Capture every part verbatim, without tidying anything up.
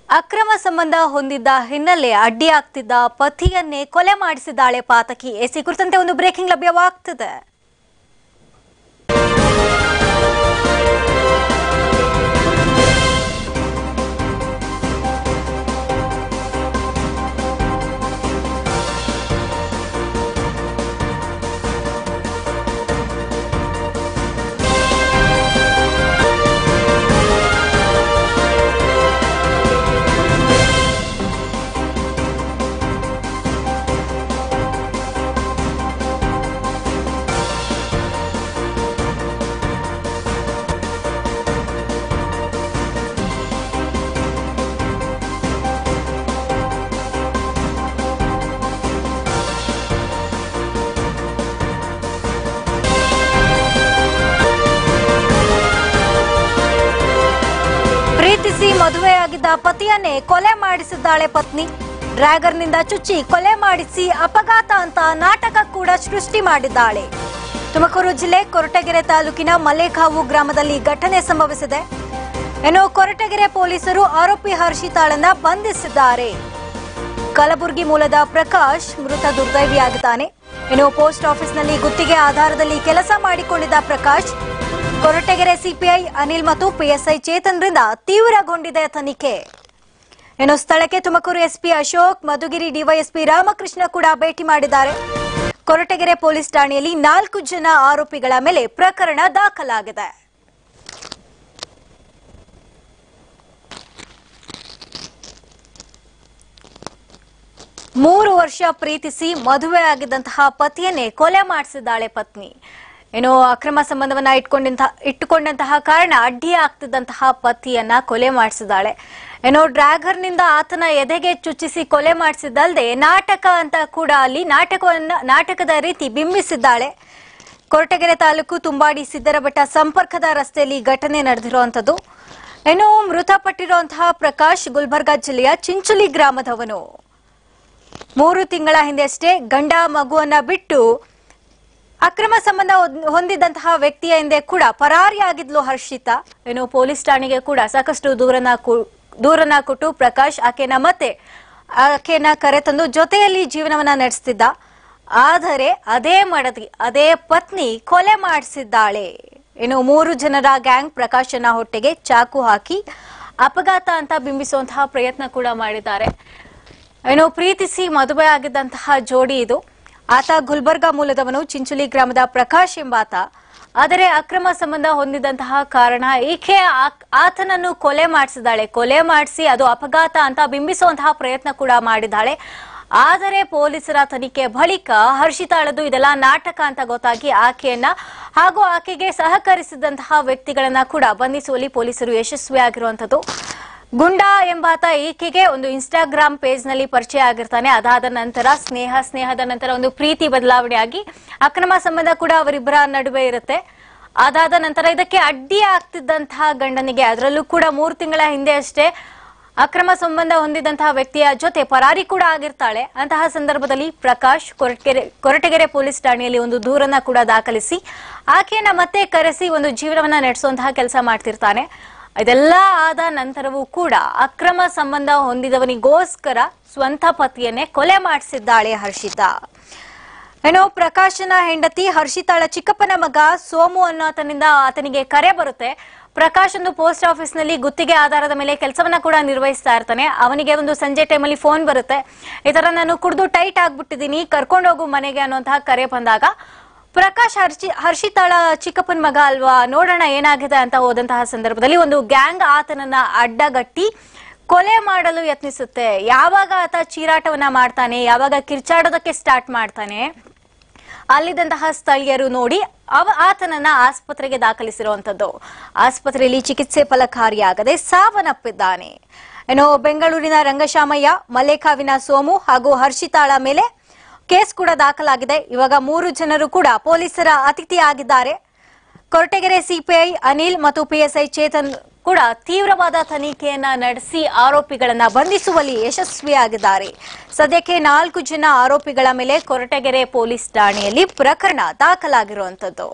ಅಕ್ರಮ ಸಂಬಂಧ ಹೊಂದಿದ್ದ ಹಿನ್ನೆಲೆ ಅಡ್ಡಿಯಾಗ್ತಿದ್ದ ಪತಿಯನ್ನೇ ಕೊಲೆ ಮಾಡಿಸಿದ್ದಾಳೆ ಪಾತಕಿ. ಎಸಿ ಕುರಿತಂತೆ ಒಂದು ಬ್ರೇಕಿಂಗ್ ಲಭ್ಯವಾಗ್ತಿದೆ. ಪ್ರೀತಿಸಿ ಮದುವೆಯಾಗಿದ್ದ ಪತಿಯನ್ನೇ ಕೊಲೆ ಮಾಡಿಸಿದ್ದಾಳೆ ಪತ್ನಿ. ಡ್ರ್ಯಾಗರ್ನಿಂದ ಚುಚ್ಚಿ ಕೊಲೆ ಮಾಡಿಸಿ ಅಪಘಾತ ಅಂತ ನಾಟಕ ಕೂಡ ಸೃಷ್ಟಿ ಮಾಡಿದ್ದಾಳೆ. ತುಮಕೂರು ಜಿಲ್ಲೆ ಕೊರಟಗೆರೆ ತಾಲೂಕಿನ ಮಲೇಕಾವು ಗ್ರಾಮದಲ್ಲಿ ಘಟನೆ ಸಂಭವಿಸಿದೆ. ಇನ್ನು ಕೊರಟಗೆರೆ ಪೊಲೀಸರು ಆರೋಪಿ ಹರ್ಷಿತಾಳನ್ನ ಬಂಧಿಸಿದ್ದಾರೆ. ಕಲಬುರಗಿ ಮೂಲದ ಪ್ರಕಾಶ್ ಮೃತ ದುರ್ದೈವಿಯಾಗಿದ್ದಾನೆ. ಇನ್ನು ಪೋಸ್ಟ್ ಆಫೀಸ್ನಲ್ಲಿ ಗುತ್ತಿಗೆ ಆಧಾರದಲ್ಲಿ ಕೆಲಸ ಮಾಡಿಕೊಂಡಿದ್ದ ಪ್ರಕಾಶ್ ಕೊರಟಗೆರೆ ಸಿಪಿಐ ಅನಿಲ್ ಮತ್ತು ಪಿಎಸ್ಐ ಚೇತನ್ರಿಂದ ತೀವ್ರಗೊಂಡಿದೆ ತನಿಖೆ. ಇನ್ನು ಸ್ಥಳಕ್ಕೆ ತುಮಕೂರು ಎಸ್ಪಿ ಅಶೋಕ್, ಮಧುಗಿರಿ ಡಿವೈಎಸ್ಪಿ ರಾಮಕೃಷ್ಣ ಕೂಡ ಭೇಟಿ ಮಾಡಿದ್ದಾರೆ. ಕೊರಟಗೆರೆ ಪೊಲೀಸ್ ಠಾಣೆಯಲ್ಲಿ ನಾಲ್ಕು ಜನ ಆರೋಪಿಗಳ ಮೇಲೆ ಪ್ರಕರಣ ದಾಖಲಾಗಿದೆ. ಮೂರು ವರ್ಷ ಪ್ರೀತಿಸಿ ಮದುವೆಯಾಗಿದ್ದಂತಹ ಪತಿಯನ್ನೇ ಕೊಲೆ ಮಾಡಿಸಿದ್ದಾಳೆ ಪತ್ನಿ. ಏನು ಅಕ್ರಮ ಸಂಬಂಧವನ್ನ ಇಟ್ಕೊಂಡಂತಹ ಇಟ್ಟುಕೊಂಡಂತಹ ಕಾರಣ ಅಡ್ಡಿ ಆಗ್ತಿದ್ದಂತಹ ಪತಿಯನ್ನ ಕೊಲೆ ಮಾಡಿಸಿದ್ದಾಳೆ. ಏನೋ ಡ್ರ್ಯಾಗರ್ನಿಂದ ಆತನ ಎದೆಗೆ ಚುಚ್ಚಿಸಿ ಕೊಲೆ ಮಾಡಿಸಿದ್ದಲ್ಲದೆ ನಾಟಕ ಅಂತ ಕೂಡ ಅಲ್ಲಿ ನಾಟಕವನ್ನ ನಾಟಕದ ರೀತಿ ಬಿಂಬಿಸಿದ್ದಾಳೆ. ಕೊರಟಗೆರೆ ತಾಲೂಕು ತುಂಬಾಡಿ ಸಿದ್ದರಬೆಟ್ಟ ಸಂಪರ್ಕದ ರಸ್ತೆಯಲ್ಲಿ ಘಟನೆ ನಡೆದಿರುವಂತದ್ದು. ಏನು ಮೃತಪಟ್ಟಿರುವಂತಹ ಪ್ರಕಾಶ್ ಗುಲ್ಬರ್ಗಾ ಜಿಲ್ಲೆಯ ಚಿಂಚುಲಿ ಗ್ರಾಮದವನು. ಮೂರು ತಿಂಗಳ ಹಿಂದೆಷ್ಟೇ ಗಂಡ ಮಗುವನ್ನ ಬಿಟ್ಟು ಅಕ್ರಮ ಸಂಬಂಧ ಹೊಂದಿದ್ದಂತಹ ವ್ಯಕ್ತಿಯ ಹಿಂದೆ ಕೂಡ ಪರಾರಿಯಾಗಿದ್ಲು ಹರ್ಷಿತಾ. ಏನು ಪೊಲೀಸ್ ಠಾಣೆಗೆ ಕೂಡ ಸಾಕಷ್ಟು ದೂರನ ದೂರನ ಕೊಟ್ಟು ಪ್ರಕಾಶ್ ಆಕೆನ ಮತ್ತೆ ಆಕೆನ ಕರೆತಂದು ಜೊತೆಯಲ್ಲಿ ಜೀವನವನ್ನ ನಡೆಸ್ತಿದ್ದ. ಆದರೆ ಅದೇ ಮಡದಿ ಅದೇ ಪತ್ನಿ ಕೊಲೆ ಮಾಡಿಸಿದ್ದಾಳೆ. ಇನ್ನು ಮೂರು ಜನರ ಗ್ಯಾಂಗ್ ಪ್ರಕಾಶನ ಹೊಟ್ಟೆಗೆ ಚಾಕು ಹಾಕಿ ಅಪಘಾತ ಅಂತ ಬಿಂಬಿಸುವಂತಹ ಪ್ರಯತ್ನ ಕೂಡ ಮಾಡಿದ್ದಾರೆ. ಏನು ಪ್ರೀತಿಸಿ ಮದುವೆ ಆಗಿದ್ದಂತಹ ಜೋಡಿ ಇದು. ಆತ ಗುಲ್ಬರ್ಗಾ ಮೂಲದವನು, ಚಿಂಚುಲಿ ಗ್ರಾಮದ ಪ್ರಕಾಶ್ ಎಂಬಾತ. ಆದರೆ ಅಕ್ರಮ ಸಂಬಂಧ ಹೊಂದಿದಂತಹ ಕಾರಣ ಈಕೆ ಆತನನ್ನು ಕೊಲೆ ಮಾಡಿಸಿದ್ದಾಳೆ. ಕೊಲೆ ಮಾಡಿಸಿ ಅದು ಅಪಘಾತ ಅಂತ ಬಿಂಬಿಸುವಂತಹ ಪ್ರಯತ್ನ ಕೂಡ ಮಾಡಿದ್ದಾಳೆ. ಆದರೆ ಪೊಲೀಸರ ತನಿಖೆ ಬಳಿಕ ಹರ್ಷಿತಾಳದು ಇದೆಲ್ಲ ನಾಟಕ ಅಂತ ಗೊತ್ತಾಗಿ ಆಕೆಯನ್ನ ಹಾಗೂ ಆಕೆಗೆ ಸಹಕರಿಸಿದಂತಹ ವ್ಯಕ್ತಿಗಳನ್ನ ಕೂಡ ಬಂಧಿಸುವಲ್ಲಿ ಪೊಲೀಸರು ಯಶಸ್ವಿಯಾಗಿರುವಂತದ್ದು. ಗುಂಡಾ ಎಂಬಾತ ಈಕೆಗೆ ಒಂದು ಇನ್ಸ್ಟಾಗ್ರಾಮ್ ಪೇಜ್ ನಲ್ಲಿ ಪರಿಚಯ ಆಗಿರ್ತಾನೆ. ಅದಾದ ನಂತರ ಸ್ನೇಹ ಸ್ನೇಹದ ನಂತರ ಒಂದು ಪ್ರೀತಿ ಬದಲಾವಣೆಯಾಗಿ ಅಕ್ರಮ ಸಂಬಂಧ ಕೂಡ ಅವರಿಬ್ಬರ ನಡುವೆ ಇರುತ್ತೆ. ಅದಾದ ನಂತರ ಇದಕ್ಕೆ ಅಡ್ಡಿ ಆಗ್ತಿದ್ದಂತಹ ಗಂಡನಿಗೆ, ಅದರಲ್ಲೂ ಕೂಡ ಮೂರು ತಿಂಗಳ ಹಿಂದೆ ಅಷ್ಟೇ ಅಕ್ರಮ ಸಂಬಂಧ ಹೊಂದಿದಂತಹ ವ್ಯಕ್ತಿಯ ಜೊತೆ ಪರಾರಿ ಕೂಡ ಆಗಿರ್ತಾಳೆ. ಅಂತಹ ಸಂದರ್ಭದಲ್ಲಿ ಪ್ರಕಾಶ್ ಕೊರಟಗೆರೆ ಕೊರಟಗೆರೆ ಪೊಲೀಸ್ ಠಾಣೆಯಲ್ಲಿ ಒಂದು ದೂರನ್ನ ಕೂಡ ದಾಖಲಿಸಿ ಆಕೆಯನ್ನ ಮತ್ತೆ ಕರೆಸಿ ಒಂದು ಜೀವನವನ್ನ ನಡೆಸುವಂತಹ ಕೆಲಸ ಮಾಡ್ತಿರ್ತಾನೆ. ಇದೆಲ್ಲ ಆದ ನಂತರವೂ ಕೂಡ ಅಕ್ರಮ ಸಂಬಂಧ ಹೊಂದಿದವನಿಗೋಸ್ಕರ ಸ್ವಂತ ಪತಿಯನ್ನೇ ಕೊಲೆ ಮಾಡಿಸಿದ್ದಾಳೆ ಹರ್ಷಿತಾ. ಏನೋ ಪ್ರಕಾಶನ ಹೆಂಡತಿ ಹರ್ಷಿತಾಳ ಚಿಕ್ಕಪ್ಪನ ಮಗ ಸೋಮು ಅನ್ನೋ ಆತನಿಂದ ಆತನಿಗೆ ಕರೆ ಬರುತ್ತೆ. ಪ್ರಕಾಶ್ ಒಂದು ಪೋಸ್ಟ್ ಆಫೀಸ್ ನಲ್ಲಿ ಗುತ್ತಿಗೆ ಆಧಾರದ ಮೇಲೆ ಕೆಲಸವನ್ನ ಕೂಡ ನಿರ್ವಹಿಸ್ತಾ ಇರ್ತಾನೆ. ಅವನಿಗೆ ಒಂದು ಸಂಜೆ ಟೈಮಲ್ಲಿ ಫೋನ್ ಬರುತ್ತೆ, ಈ ತರ ನಾನು ಕುಡಿದು ಟೈಟ್ ಆಗ್ಬಿಟ್ಟಿದ್ದೀನಿ, ಕರ್ಕೊಂಡೋಗು ಮನೆಗೆ ಅನ್ನುವಂತಹ ಕರೆ ಬಂದಾಗ ಪ್ರಕಾಶ್ ಹರ್ಷಿ ಹರ್ಷಿತಾಳ ಚಿಕ್ಕಪ್ಪನ ಮಗ ಅಲ್ವಾ, ನೋಡೋಣ ಏನಾಗಿದೆ ಅಂತ ಹೋದಂತಹ ಸಂದರ್ಭದಲ್ಲಿ ಒಂದು ಗ್ಯಾಂಗ್ ಆತನನ್ನ ಅಡ್ಡಗಟ್ಟಿ ಕೊಲೆ ಮಾಡಲು ಯತ್ನಿಸುತ್ತೆ. ಯಾವಾಗ ಆತ ಚೀರಾಟವನ್ನ ಮಾಡ್ತಾನೆ, ಯಾವಾಗ ಕಿರ್ಚಾಡೋದಕ್ಕೆ ಸ್ಟಾರ್ಟ್ ಮಾಡ್ತಾನೆ, ಅಲ್ಲಿದ್ದಂತಹ ಸ್ಥಳೀಯರು ನೋಡಿ ಅವ ಆತನನ್ನ ಆಸ್ಪತ್ರೆಗೆ ದಾಖಲಿಸಿರುವಂತದ್ದು. ಆಸ್ಪತ್ರೆಯಲ್ಲಿ ಚಿಕಿತ್ಸೆ ಫಲಕಾರಿಯಾಗದೆ ಸಾವನ್ನಪ್ಪಿದ್ದಾನೆ. ಏನೋ ಬೆಂಗಳೂರಿನ ರಂಗಶಾಮಯ್ಯ, ಮಲೇಕಾವಿನ ಸೋಮು ಹಾಗೂ ಹರ್ಷಿತಾಳ ಮೇಲೆ ಕೇಸ್ ಕೂಡ ದಾಖಲಾಗಿದೆ. ಇವಾಗ ಮೂರು ಜನರು ಕೂಡ ಪೊಲೀಸರ ಅತಿಥಿಯಾಗಿದ್ದಾರೆ. ಕೊರಟಗೆರೆ ಸಿಪಿಐ ಅನಿಲ್ ಮತ್ತು ಪಿಎಸ್ಐ ಚೇತನ್ ಕೂಡ ತೀವ್ರವಾದ ತನಿಖೆಯನ್ನ ನಡೆಸಿ ಆರೋಪಿಗಳನ್ನ ಬಂಧಿಸುವಲ್ಲಿ ಯಶಸ್ವಿಯಾಗಿದ್ದಾರೆ. ಸದ್ಯಕ್ಕೆ ನಾಲ್ಕು ಜನ ಆರೋಪಿಗಳ ಮೇಲೆ ಕೊರಟಗೆರೆ ಪೊಲೀಸ್ ಠಾಣೆಯಲ್ಲಿ ಪ್ರಕರಣ ದಾಖಲಾಗಿರುವಂತದ್ದು.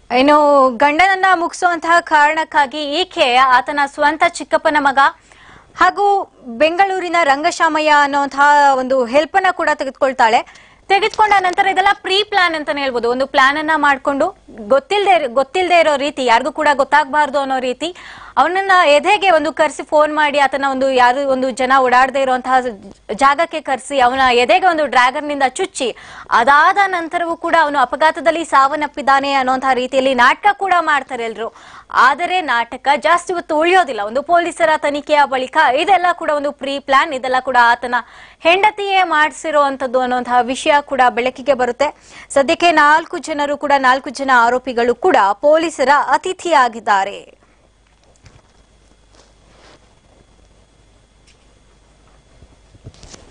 ಏನು ಗಂಡನನ್ನ ಮುಗಿಸುವಂತಹ ಕಾರಣಕ್ಕಾಗಿ ಈಕೆ ಆತನ ಸ್ವಂತ ಚಿಕ್ಕಪ್ಪನ ಮಗ ಹಾಗೂ ಬೆಂಗಳೂರಿನ ರಂಗಶಾಮಯ್ಯ ಅನ್ನುವಂತಹ ಒಂದು ಹೆಲ್ಪ್ ಅನ್ನ ಕೂಡ ತೆಗೆದುಕೊಳ್ತಾಳೆ. ತೆಗೆದುಕೊಂಡ ನಂತರ ಇದೆಲ್ಲ ಪ್ರೀ ಪ್ಲಾನ್ ಅಂತಾನೆ ಹೇಳ್ಬೋದು. ಒಂದು ಪ್ಲಾನ್ ಅನ್ನ ಮಾಡ್ಕೊಂಡು ಗೊತ್ತಿಲ್ಲದೆ ಗೊತ್ತಿಲ್ಲದೆ ಇರೋ ರೀತಿ, ಯಾರಿಗೂ ಕೂಡ ಗೊತ್ತಾಗಬಾರ್ದು ಅನ್ನೋ ರೀತಿ ಅವನನ್ನ ಎದೆಗೆ ಒಂದು ಕರೆಸಿ ಫೋನ್ ಮಾಡಿ ಆತನ ಒಂದು ಯಾರು ಒಂದು ಜನ ಓಡಾಡದೆ ಇರುವಂತಹ ಜಾಗಕ್ಕೆ ಕರೆಸಿ ಅವನ ಎದೆಗೆ ಒಂದು ಡ್ರ್ಯಾಗನ್ ನಿಂದ ಚುಚ್ಚಿ ಅದಾದ ನಂತರವೂ ಕೂಡ ಅವನು ಅಪಘಾತದಲ್ಲಿ ಸಾವನ್ನಪ್ಪಿದ್ದಾನೆ ಅನ್ನುವಂತಹ ರೀತಿಯಲ್ಲಿ ನಾಟಕ ಕೂಡ ಮಾಡ್ತಾರೆ ಎಲ್ರು. ಆದರೆ ನಾಟಕ ಜಾಸ್ತಿ ಹೊತ್ತು ಉಳಿಯೋದಿಲ್ಲ. ಒಂದು ಪೊಲೀಸರ ತನಿಖೆಯ ಬಳಿಕ ಇದೆಲ್ಲ ಕೂಡ ಒಂದು ಪ್ರೀ ಪ್ಲಾನ್, ಇದೆಲ್ಲ ಕೂಡ ಆತನ ಹೆಂಡತಿಯೇ ಮಾಡಿಸಿರುವಂತದ್ದು ಅನ್ನುವಂತಹ ವಿಷಯ ಕೂಡ ಬೆಳಕಿಗೆ ಬರುತ್ತೆ. ಸದ್ಯಕ್ಕೆ ನಾಲ್ಕು ಜನರು ಕೂಡ ನಾಲ್ಕು ಜನ ಆರೋಪಿಗಳು ಕೂಡ ಪೊಲೀಸರ ಅತಿಥಿಯಾಗಿದ್ದಾರೆ.